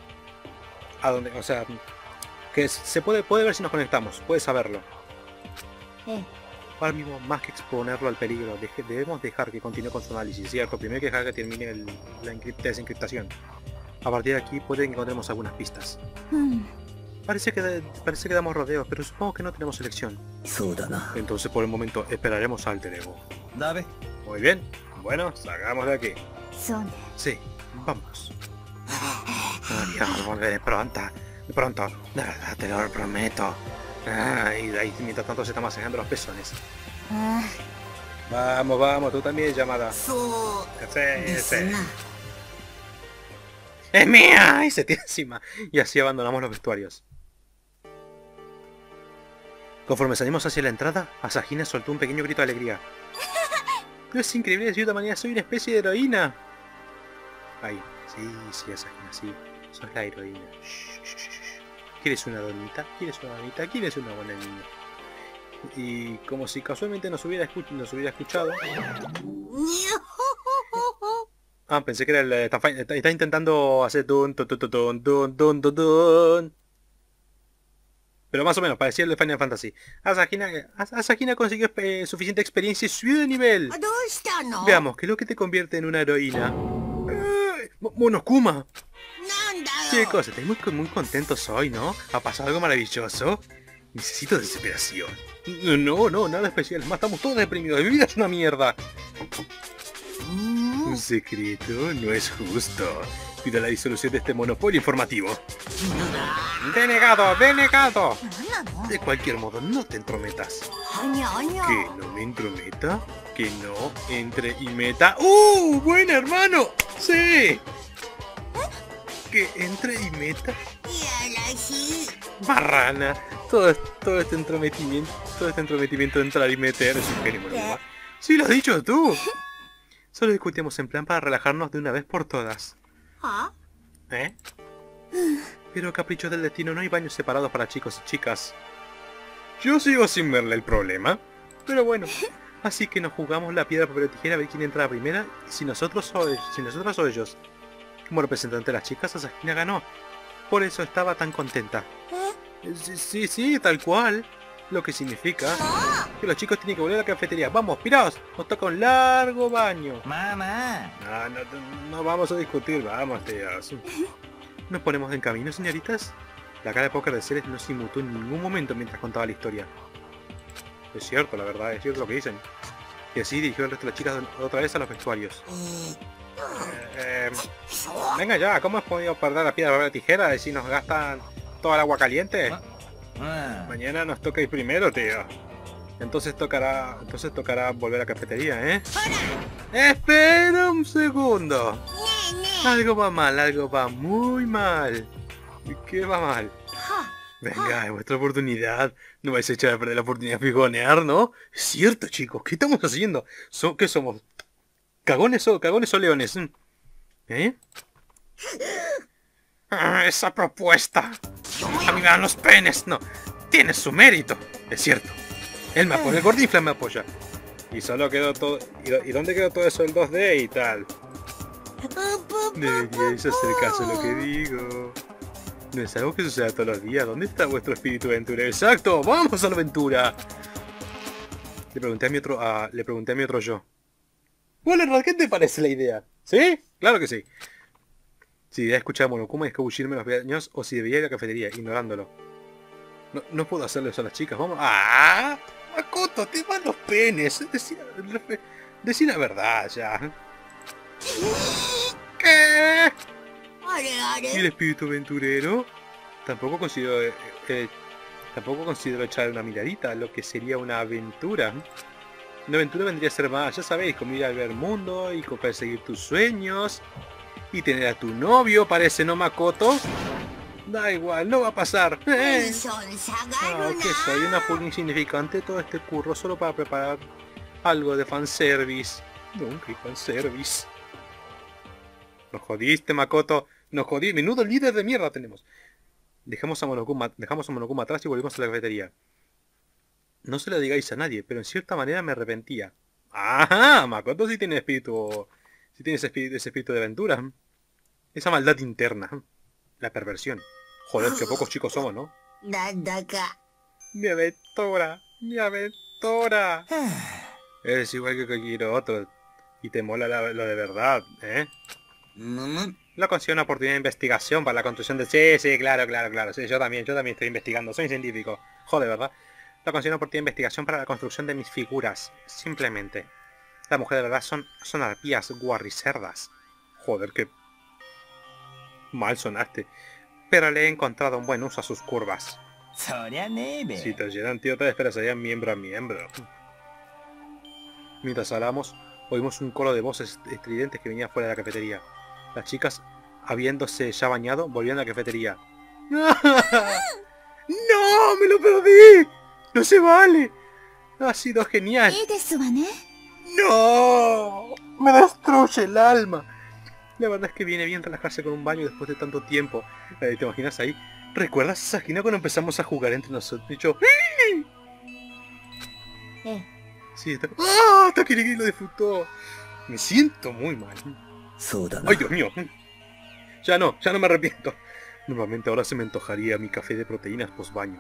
o sea, que se puede ver si nos conectamos, puede saberlo. ええ Ahora mismo, más que exponerlo al peligro, debemos dejar que continúe con su análisis, ¿cierto? Primero hay que dejar que termine la desencriptación. A partir de aquí puede que encontremos algunas pistas. うん Parece que damos rodeos, pero supongo que no tenemos elección. そうだな Entonces por el momento esperaremos al Ego. だべ Muy bien. Bueno, salgamos de aquí. そうね。 Sí, vamos. Adiós, volveré pronto. Pronto. De verdad, te lo prometo. Y de ahí mientras tanto se está masajando los pezones. あ Vamos, vamos, tú también, llamada. そうで Sí, す sí. な ¡Es mía! Y se tira encima. Y así abandonamos los vestuarios. Conforme salimos hacia la entrada, Asahina soltó un pequeño grito de alegría. Pero es increíble, de cierta manera soy una especie de heroína. Ay, sí, Asahina, sí. Sos la heroína. ¿Quieres una donita? ¿Quieres una donita? ¿Quieres una buena niña? Y como si casualmente nos hubiera escuchado... Ah, pensé que era el... Está intentando hacer dun, dun, dun, dun, dun, dun, dun, dun. Pero más o menos, parecía el de Final Fantasy. Asahina consiguió suficiente experiencia y subió de nivel. どうしたの Veamos, ¿qué es lo que te convierte en una heroína? ¡Monokuma! なんだよ Chicos, estáis muy contentos hoy, ¿no? ¿Ha pasado algo maravilloso? Necesito desesperación. No, nada especial. Es más, estamos todos deprimidos. Mi vida es una mierda. Un secreto no es justo. Pido la disolución de este monopolio informativo. ¡Denegado! ¡Denegado! De cualquier modo, no te entrometas. ¿Que no me entrometa? Que no entre y meta. ¡Buen hermano! ¡Sí! Que entre y meta. Marrana. Todo este entrometimiento de entrar y meter es un genio. Sí, lo has dicho tú. Solo discutimos en plan para relajarnos de una vez por todas. ¿Eh? Pero caprichos del destino, no hay baños separados para chicos y chicas. Yo sigo sin verle el problema. Pero bueno, así que nos jugamos la piedra, papel o tijera a ver quién entra a primera, si nosotros o ellos. Como representante de las chicas, Asahina ganó. Por eso estaba tan contenta. Sí, tal cual. Lo que significa que los chicos tienen que volver a la cafetería. ¡Vamos, piraos! Nos toca un largo baño. Mamá. No vamos a discutir, vamos, tíos. ¿Nos ponemos en camino, señoritas? La cara de póker de Ceres no se inmutó en ningún momento mientras contaba la historia. Es cierto, la verdad, es cierto lo que dicen. Y así dirigió el resto de las chicas otra vez a los vestuarios. Venga ya, ¿cómo hemos podido perder la piedra, papel, tijera y si nos gastan toda el agua caliente? Mañana nos toca ir primero, tío. Entonces tocará volver a la cafetería, ¿eh? ¡Espera un segundo! Algo va mal, algo va muy mal. ¿Qué va mal? Venga, es vuestra oportunidad. No vais a echar a perder la oportunidad de figonear, ¿no? Es cierto, chicos. ¿Qué estamos haciendo? ¿Qué somos? ¿Cagones o leones? ¿Eh? Esa propuesta. A mí me dan los penes. No. Tiene su mérito. Es cierto. Él me apoya. El Gordinflas me apoya. Y solo quedó todo... ¿Y dónde quedó todo eso el 2D y tal? Deberíais hacer caso a lo que digo. No es algo que suceda todos los días. ¿Dónde está vuestro espíritu aventurero? ¡Exacto! ¡Vamos a la aventura! Le pregunté a mi otro yo. Bueno, ¿qué te parece la idea? ¿Sí? Claro que sí. Si debería escuchar a Monokuma y escabullirme los baños o si debería ir a la cafetería, ignorándolo. No puedo hacerle eso a las chicas. Vamos. ¡Ah! Makoto, te van los penes. Decí la verdad ya. ¿Qué? ¿Y el espíritu aventurero? Tampoco considero echar una miradita a lo que sería una aventura. Una aventura vendría a ser más, ya sabéis, como ir al ver mundo y perseguir tus sueños y tener a tu novio, parece, ¿no, Makoto? Da igual, no va a pasar. Que soy una pulga insignificante, todo este curro solo para preparar algo de fanservice. Nunca hay fanservice. Nos jodiste, Makoto. Nos jodí. Menudo líder de mierda tenemos. Dejamos a Monokuma atrás y volvimos a la cafetería. No se lo digáis a nadie, pero en cierta manera me arrepentía. ¡Ajá! Makoto sí tiene espíritu... Sí tiene ese espíritu de aventura. Esa maldad interna. La perversión. Joder, que pocos chicos somos, ¿no? Mi aventura. Mi aventura. Eres igual que cualquier otro. Y te mola lo de verdad, ¿eh? Lo considero una oportunidad de investigación para la construcción de... Sí, claro. Sí, yo también estoy investigando. Soy científico. Joder, ¿verdad? Lo considero una oportunidad de investigación para la construcción de mis figuras. Simplemente. Las mujeres de verdad son arpías guarricerdas. Joder, qué mal sonaste. Pero le he encontrado un buen uso a sus curvas. Si te oyeran, tío, te despedazarían miembro a miembro. Mientras hablamos, oímos un coro de voces estridentes que venía fuera de la cafetería. Las chicas, habiéndose ya bañado, volvían a la cafetería. ¡No! ¡Me lo perdí! ¡No se vale! Ha sido genial. ¡No! ¡Me destruye el alma! La verdad es que viene bien relajarse con un baño después de tanto tiempo. ¿Te imaginas ahí? ¿Recuerdas esa esquina cuando empezamos a jugar entre nosotros? Dicho... Sí, Takiriki lo disfrutó. Me siento muy mal. ¡Ay, Dios mío! Ya no me arrepiento. Normalmente ahora se me antojaría mi café de proteínas post baño.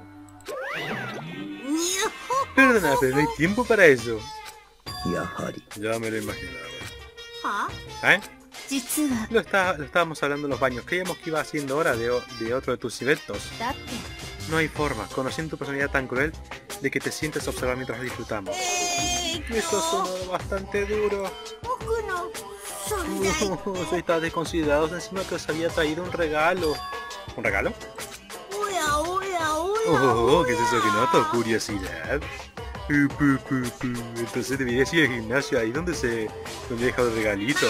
Perdona, pero no hay tiempo para eso. Ya me lo imaginaba. ¿Eh? Lo estábamos hablando en los baños. Creíamos que iba siendo hora de otro de tus eventos. No hay forma, conociendo tu personalidad tan cruel, de que te sientes a observar mientras disfrutamos. Eso sonó bastante duro. Soy tan desconsiderado, encima que os había traído un regalo. ¿Un regalo? ¿Qué es eso que noto? Curiosidad. Entonces deberías ir al gimnasio, ahí donde he dejado el regalito.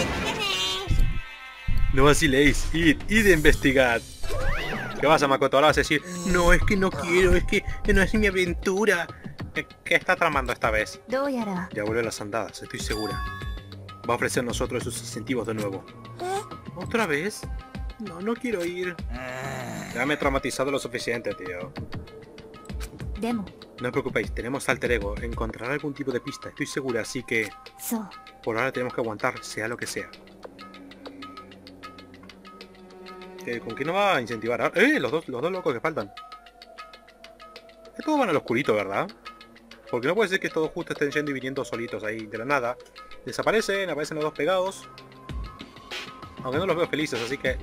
No vaciléis, id a investigar. ¿Qué vas a, Makoto? Ahora vas a decir, no, es que no quiero, es que no es mi aventura. ¿Qué está tramando esta vez? Ya vuelve a las andadas, estoy segura. Va a ofrecer nosotros sus incentivos de nuevo. ¿Otra vez? No quiero ir. Ya me he traumatizado lo suficiente, tío. No os preocupéis, tenemos alter ego. Encontrará algún tipo de pista, estoy segura, así que... Por ahora tenemos que aguantar, sea lo que sea. ¿Con qué nos va a incentivar ahora? Los dos locos que faltan. Todos van al oscurito, ¿verdad? Porque no puede ser que todos justo estén yendo y viniendo solitos ahí de la nada. Desaparecen, aparecen los dos pegados. Aunque no los veo felices, así que...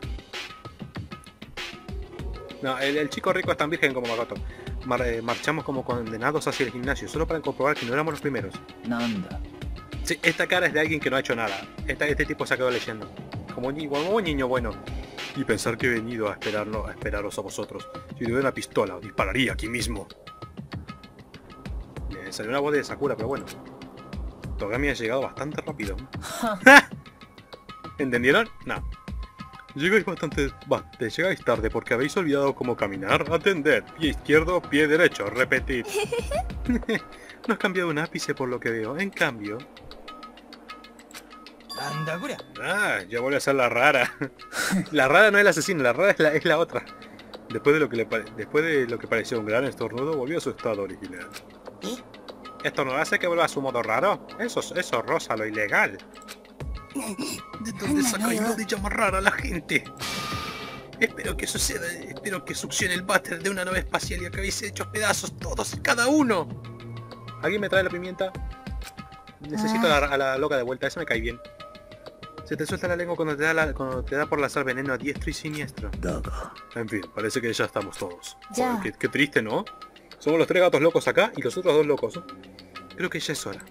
No, el chico rico es tan virgen como Makoto. Marchamos como condenados hacia el gimnasio, solo para comprobar que no éramos los primeros. Sí, esta cara es de alguien que no ha hecho nada. Este tipo se ha quedado leyendo. Como un niño bueno. Y pensar que he venido a esperaros a vosotros. Si tuviera una pistola, os dispararía aquí mismo. Salió una voz de Sakura, pero bueno. Togami ha llegado bastante rápido. ¿Entendieron? No. Llegáis tarde porque habéis olvidado cómo caminar. Atended. Pie izquierdo, pie derecho. Repetid. No has cambiado un ápice por lo que veo. En cambio... ya vuelve a ser la rara. La rara no es la asesina, la rara es la otra. Después de lo que pareció un gran estornudo, volvió a su estado original. ¿Esto no hace que vuelva a su modo raro? Eso roza lo ilegal. ¿De dónde sacáis lo de llamar rara a la gente? Espero que suceda, espero que succione el váter de una nave espacial y acabéis hechos pedazos todos y cada uno. ¿Alguien me trae la pimienta? Necesito a la loca de vuelta, esa me cae bien. Se te suelta la lengua cuando te da por lanzar veneno a diestro y siniestro. En fin, parece que ya estamos todos. Joder, qué triste, ¿no? Somos los 3 gatos locos acá y los otros 2 locos, ¿no? Creo que ya es hora.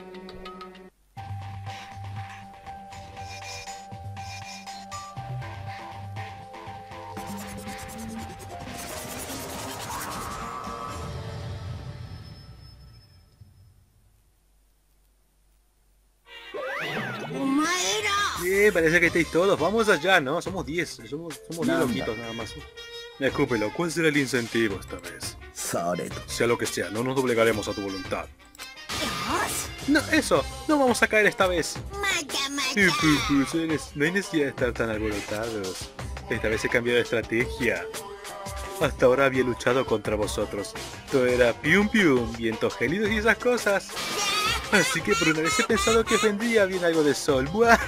Parece que estáis todos. Vamos allá, ¿no? Somos 10. Somos 10 loquitos nada más. Escúpelo, ¿cuál será el incentivo esta vez? Sea lo que sea, no nos doblegaremos a tu voluntad. No, eso, no vamos a caer esta vez. No hay necesidad de estar tan alborotados. Esta vez he cambiado de estrategia. Hasta ahora había luchado contra vosotros. Todo era pium pium, vientos gélidos y esas cosas. Así que por una vez he pensado que vendría bien algo de sol.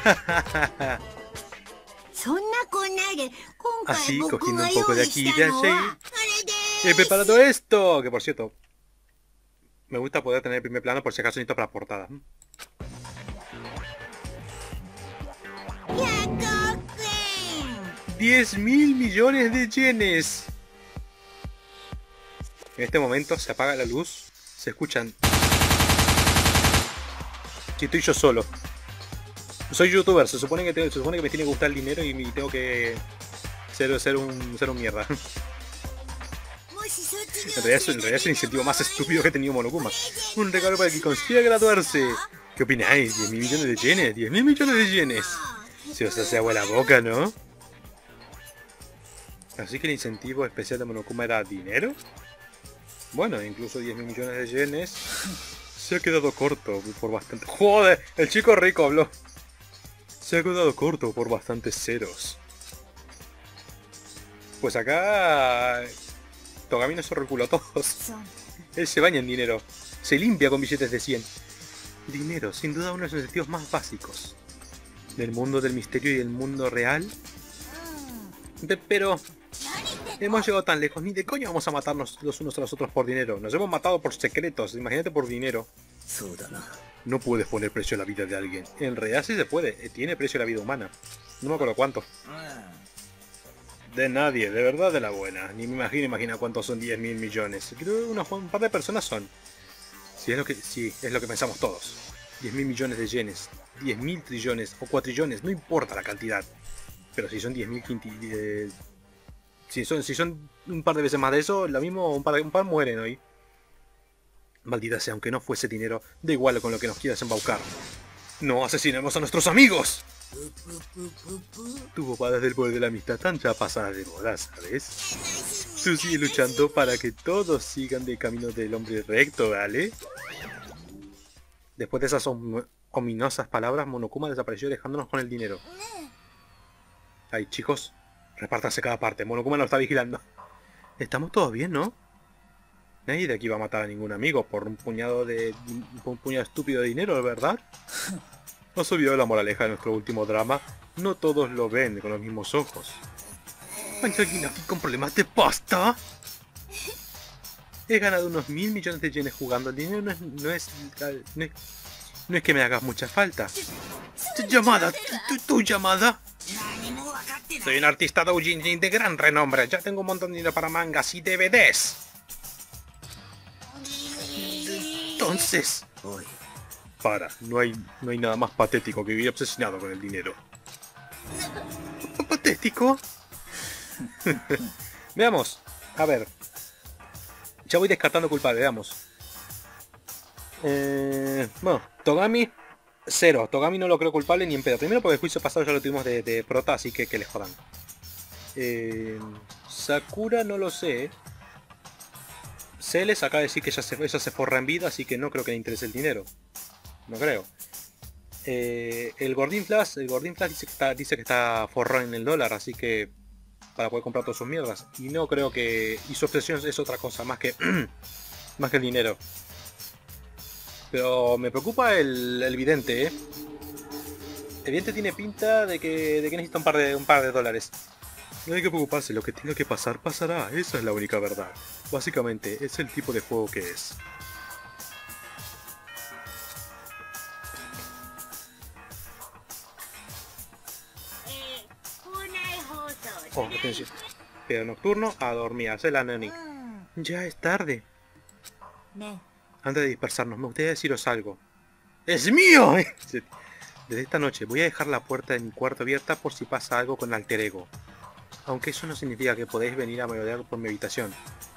Así, cogiendo un poco de aquí y de allí, he preparado esto. Que por cierto, me gusta poder tener el primer plano por si acaso necesito para la portada. 10.000 millones de yenes. En este momento se apaga la luz, se escuchan... Si estoy yo solo. Soy youtuber, se supone que me tiene que gustar el dinero y tengo que ser un mierda. En realidad es el incentivo más estúpido que he tenido Monokuma. Un regalo para el que consiga graduarse. ¿Qué opináis? 10.000 millones de yenes. 10.000 millones de yenes. Se os hace agua la boca, ¿no? Así que el incentivo especial de Monokuma era dinero. Bueno, incluso 10.000 millones de yenes se ha quedado corto por bastante... ¡Joder! El chico rico habló. Se ha quedado corto por bastantes ceros. Pues acá... Togami nos reculó a todos. Él se baña en dinero. Se limpia con billetes de 100. Dinero, sin duda uno de los incentivos más básicos. Del mundo del misterio y del mundo real. Pero... hemos llegado tan lejos, ni de coño vamos a matarnos los unos a los otros por dinero. Nos hemos matado por secretos, imagínate por dinero. No puedes poner precio a la vida de alguien. En realidad sí se puede, tiene precio la vida humana. No me acuerdo cuánto. De nadie, de verdad de la buena. Ni me imagina cuántos son 10.000 millones. Creo que un par de personas son. Sí, es lo que pensamos todos. 10.000 millones de yenes, 10.000 trillones o cuatrillones, no importa la cantidad. Pero si son 10.000 si son un par de veces más de eso, lo mismo un par mueren hoy. Maldita sea, aunque no fuese dinero, da igual con lo que nos quieras embaucar. ¡No asesinemos a nuestros amigos! Tu bobadas del poder de la amistad están ya pasadas de moda, ¿sabes? Tú sigues luchando para que todos sigan del camino del hombre recto, ¿vale? Después de esas ominosas palabras, Monokuma desapareció dejándonos con el dinero. Ay, chicos, repártanse cada parte. Monokuma nos está vigilando. Estamos todos bien, ¿no? Nadie de aquí va a matar a ningún amigo por un puñado estúpido de dinero, ¿verdad? Nos olvidó la moraleja de nuestro último drama. No todos lo ven con los mismos ojos. ¿Hay alguien aquí con problemas de pasta? He ganado unos 1.000 millones de yenes jugando. El dinero no es que me hagas mucha falta. ¿Llamada? ¿Tu llamada? Soy un artista doujinshi de gran renombre. Ya tengo un montón de dinero para mangas y DVDs. Entonces... Para, no hay nada más patético que vivir obsesionado con el dinero. ¿Patético? Veamos. A ver. Ya voy descartando culpable, veamos. Bueno, Togami, 0. Togami no lo creo culpable ni en pedo. Primero porque el juicio pasado ya lo tuvimos de prota, así que les jodan. Sakura no lo sé. Celes acaba de decir que ella se forra en vida, así que no creo que le interese el dinero. No creo. El Gordín Flash dice que está forrado en el dólar, así que para poder comprar todas sus mierdas. Y no creo que... Y su obsesión es otra cosa, más que más que el dinero. Pero me preocupa el vidente, ¿eh? El vidente tiene pinta de que necesita un par de dólares. No hay que preocuparse, lo que tenga que pasar, pasará. Esa es la única verdad. Básicamente, es el tipo de juego que es. Oh, atención. Pero nocturno, a dormir, hace la nani. Ya es tarde. Antes de dispersarnos, me gustaría deciros algo. ¡Es mío! Desde esta noche voy a dejar la puerta de mi cuarto abierta por si pasa algo con Alter Ego. Aunque eso no significa que podéis venir a merodear por mi habitación.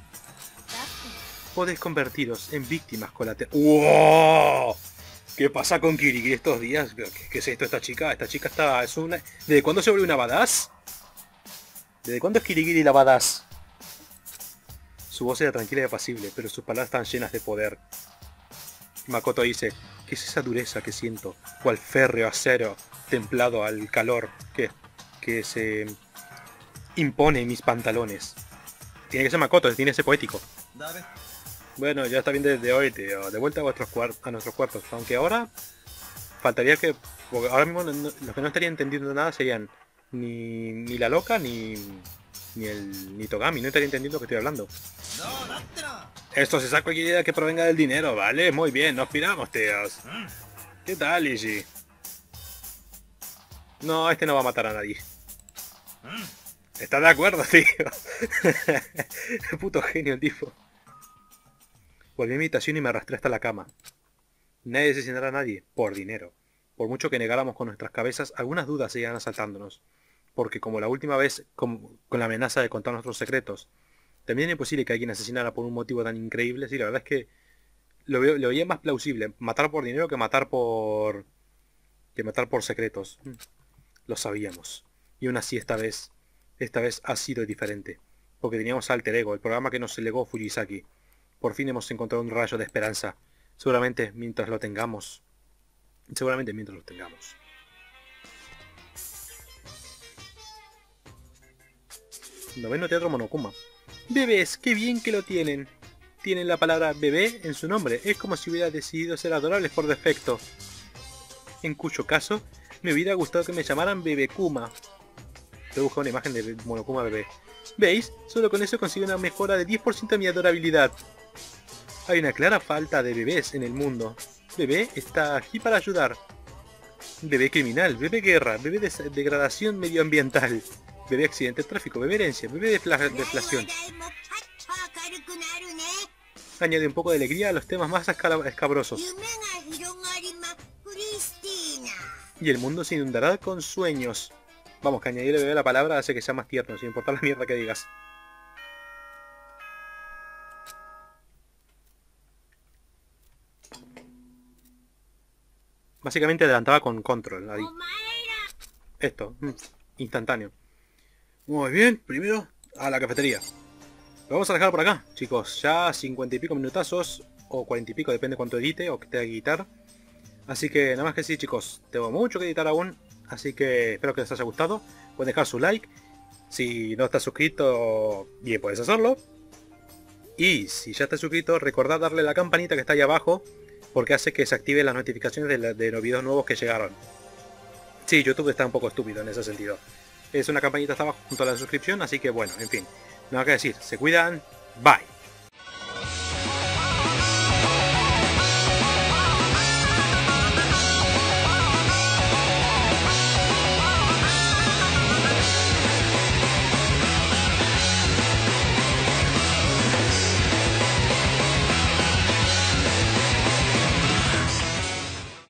Podéis convertiros en víctimas colaterales. ¡Wow! ¿Qué pasa con Kirigiri estos días? ¿Qué es esto esta chica? Esta chica está... ¿Desde cuándo se volvió una badass? ¿Desde cuándo es Kirigiri la badass? Su voz era tranquila y apacible, pero sus palabras están llenas de poder. Makoto dice, ¿qué es esa dureza que siento? Cual férreo acero templado al calor que se impone en mis pantalones. Tiene que ser Makoto, tiene que ser poético. Bueno, ya está bien desde hoy, tío. De vuelta a nuestros cuartos. Aunque ahora faltaría que... Porque ahora mismo los que no estarían entendiendo nada serían ni la loca ni Togami. No estaría entendiendo lo que estoy hablando. Esto se saca cualquier idea que provenga del dinero, ¿vale? Muy bien, nos piramos, tíos. ¿Qué tal, Ishii? No, este no va a matar a nadie. ¿Estás de acuerdo, tío? Puto genio el tipo. Volví a mi habitación y me arrastré hasta la cama. Nadie asesinará a nadie, por dinero. Por mucho que negáramos con nuestras cabezas, algunas dudas seguían asaltándonos. Porque como la última vez, con la amenaza de contar nuestros secretos, también es imposible que alguien asesinara por un motivo tan increíble. Sí, la verdad es que lo veía más plausible matar por dinero que matar por secretos. Lo sabíamos. Y aún así esta vez ha sido diferente. Porque teníamos Alter Ego, el programa que nos legó Fujisaki. Por fin hemos encontrado un rayo de esperanza. Seguramente mientras lo tengamos. Noveno Teatro Monokuma. Bebés, qué bien que lo tienen. Tienen la palabra bebé en su nombre. Es como si hubiera decidido ser adorables por defecto. En cuyo caso, me hubiera gustado que me llamaran Bebekuma. Te busco una imagen de Monokuma bebé. ¿Veis? Solo con eso consigo una mejora de 10% de mi adorabilidad. Hay una clara falta de bebés en el mundo. Bebé está aquí para ayudar. Bebé criminal, bebé guerra, bebé degradación medioambiental. bebé accidente de tráfico, bebé herencia, bebé deflación. Añade un poco de alegría a los temas más escabrosos. Y el mundo se inundará con sueños. Vamos, que añadirle bebé a la palabra hace que sea más tierno, sin importar la mierda que digas. Básicamente adelantaba con control. Ahí. Esto, instantáneo. Muy bien, primero a la cafetería. Lo vamos a dejar por acá, chicos. Ya 50 y pico minutazos, o 40 y pico, depende cuánto edite o que tenga que editar. Así que nada más que sí, chicos. Tengo mucho que editar aún, así que espero que les haya gustado. Pueden dejar su like. Si no estás suscrito, bien, puedes hacerlo. Y si ya estás suscrito, recordad darle la campanita que está ahí abajo, porque hace que se activen las notificaciones de los videos nuevos que llegaron. Sí, YouTube está un poco estúpido en ese sentido. Es una campanita hasta abajo junto a la suscripción, así que bueno, en fin. Nada que decir, se cuidan, bye.